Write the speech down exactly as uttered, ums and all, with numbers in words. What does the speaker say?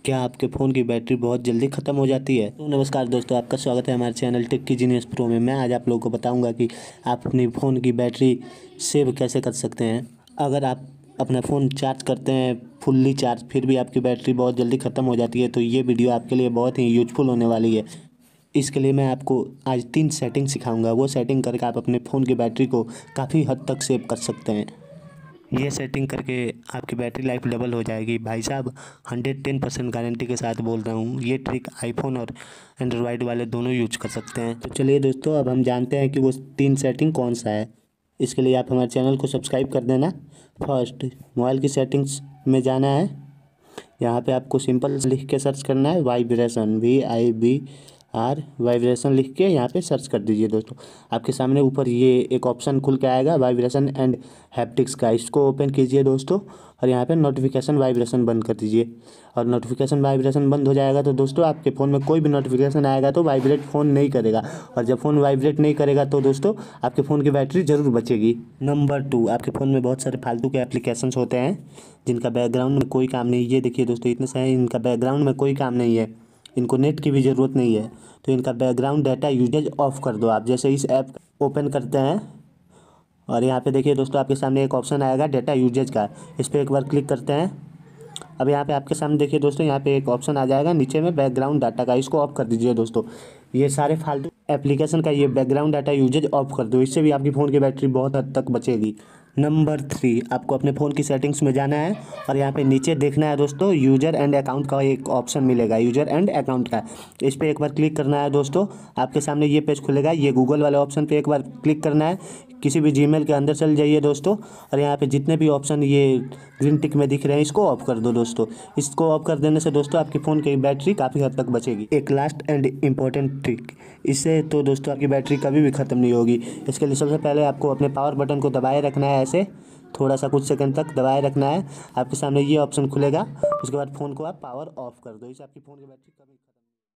क्या आपके फ़ोन की बैटरी बहुत जल्दी ख़त्म हो जाती है? तो नमस्कार दोस्तों, आपका स्वागत है हमारे चैनल टेक की जीनियस प्रो में। मैं आज आप लोगों को बताऊंगा कि आप अपनी फ़ोन की बैटरी सेव कैसे कर सकते हैं। अगर आप अपना फ़ोन चार्ज करते हैं फुल्ली चार्ज, फिर भी आपकी बैटरी बहुत जल्दी ख़त्म हो जाती है, तो ये वीडियो आपके लिए बहुत ही यूजफुल होने वाली है। इसके लिए मैं आपको आज तीन सेटिंग सिखाऊंगा। वो सेटिंग करके आप अपने फ़ोन की बैटरी को काफ़ी हद तक सेव कर सकते हैं। ये सेटिंग करके आपकी बैटरी लाइफ डबल हो जाएगी। भाई साहब, हंड्रेड टेन परसेंट गारंटी के साथ बोल रहा हूँ। ये ट्रिक आईफोन और एंड्रॉयड वाले दोनों यूज कर सकते हैं। तो चलिए दोस्तों, अब हम जानते हैं कि वो तीन सेटिंग कौन सा है। इसके लिए आप हमारे चैनल को सब्सक्राइब कर देना। फर्स्ट, मोबाइल की सेटिंग्स में जाना है। यहाँ पे आपको सिंपल लिख के सर्च करना है vibration, V I B R vibration लिख के यहाँ पे सर्च कर दीजिए दोस्तों। आपके सामने ऊपर ये एक ऑप्शन खुल के आएगा वाइब्रेशन एंड हैप्टिक्स का। इसको ओपन कीजिए दोस्तों, और यहाँ पे नोटिफिकेशन वाइब्रेशन बंद कर दीजिए। और नोटिफिकेशन वाइब्रेशन बंद हो जाएगा तो दोस्तों आपके फ़ोन में कोई भी नोटिफिकेशन आएगा तो वाइब्रेट फ़ोन नहीं करेगा। और जब फ़ोन वाइब्रेट नहीं करेगा तो दोस्तों आपके फ़ोन की बैटरी ज़रूर बचेगी। नंबर टू, आपके फ़ोन में बहुत सारे फालतू के एप्लीकेशंस होते हैं जिनका बैकग्राउंड में कोई काम नहीं। ये देखिए दोस्तों, इतने सारे इनका बैकग्राउंड में कोई काम नहीं है, इनको नेट की भी ज़रूरत नहीं है। तो इनका बैकग्राउंड डाटा यूजेज ऑफ कर दो आप। जैसे इस ऐप ओपन करते हैं और यहाँ पे देखिए दोस्तों, आपके सामने एक ऑप्शन आएगा डाटा यूजेज का। इस पर एक बार क्लिक करते हैं। अब यहाँ पे आपके सामने देखिए दोस्तों, यहाँ पे एक ऑप्शन आ जाएगा नीचे में बैकग्राउंड डाटा का। इसको ऑफ कर दीजिए दोस्तों। ये सारे फालतू एप्लीकेशन का ये बैकग्राउंड डाटा यूजेज ऑफ कर दो। इससे भी आपकी फ़ोन की बैटरी बहुत हद तक बचेगी। नंबर थ्री, आपको अपने फ़ोन की सेटिंग्स में जाना है और यहाँ पे नीचे देखना है दोस्तों, यूज़र एंड अकाउंट का एक ऑप्शन मिलेगा, यूज़र एंड अकाउंट का। इस पर एक बार क्लिक करना है दोस्तों। आपके सामने ये पेज खुलेगा। ये गूगल वाले ऑप्शन पे एक बार क्लिक करना है। किसी भी जीमेल के अंदर चल जाइए दोस्तों, और यहाँ पे जितने भी ऑप्शन ये ग्रीन टिक में दिख रहे हैं इसको ऑफ कर दो दोस्तों। इसको ऑफ कर देने से दोस्तों आपके फ़ोन की बैटरी काफ़ी हद तक बचेगी। एक लास्ट एंड इम्पॉर्टेंट ट्रिक, इससे तो दोस्तों आपकी बैटरी कभी भी ख़त्म नहीं होगी। इसके लिए सबसे पहले आपको अपने पावर बटन को दबाए रखना है, ऐसे थोड़ा सा कुछ सेकंड तक दबाए रखना है। आपके सामने ये ऑप्शन खुलेगा, उसके बाद फ़ोन को आप पावर ऑफ कर दो। इससे आपकी फ़ोन की बैटरी कभी खत्म